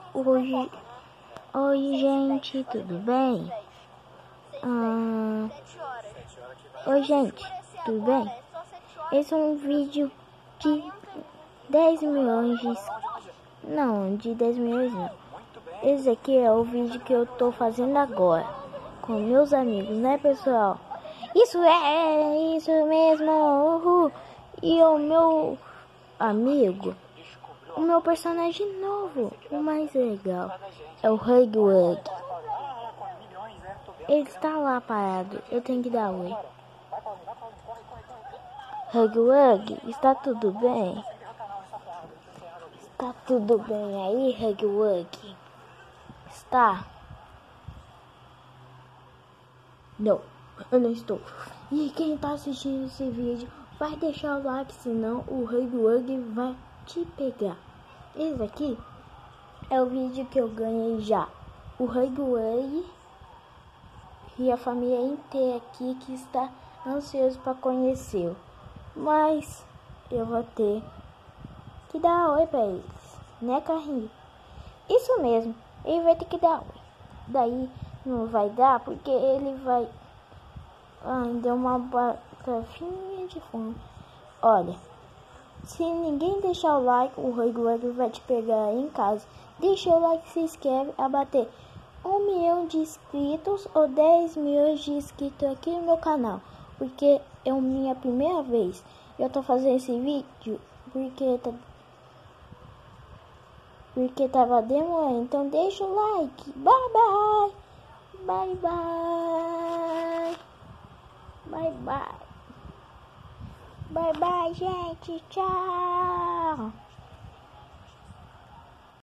Oi, oi gente, tudo bem? Oi gente, tudo bem? Esse é um vídeo de 10 milhões de... Não, de 10 milhões não. Esse aqui é o vídeo que eu tô fazendo agora com meus amigos, né pessoal? Isso mesmo, uhul. E o meu amigo, o meu personagem novo, o mais legal, é o Hug Wug. Ele está lá parado, eu tenho que dar oi. Hug Wug, está tudo bem? Está tudo bem aí, Hug Wug? Está? Não, eu não estou. E quem está assistindo esse vídeo, vai deixar o like, senão o Hug Wug vai te pegar. Esse aqui é o vídeo que eu ganhei já. O Hug Wug e a família inteira aqui que está ansioso para conhecê-lo. Mas eu vou ter que dar oi para eles, né, carrinho? Isso mesmo, ele vai ter que dar oi. Daí não vai dar porque ele vai... deu uma garrafinha de fome. Olha, se ninguém deixar o like, o Hug Wug vai te pegar em casa. Deixa o like, se inscreve a bater 1 milhão de inscritos ou 10 milhões de inscritos aqui no meu canal. Porque é a minha primeira vez. Eu tô fazendo esse vídeo porque tava demorando. Então deixa o like. Bye bye. Bye bye. Bye bye. Bye bye, gente. Tchau.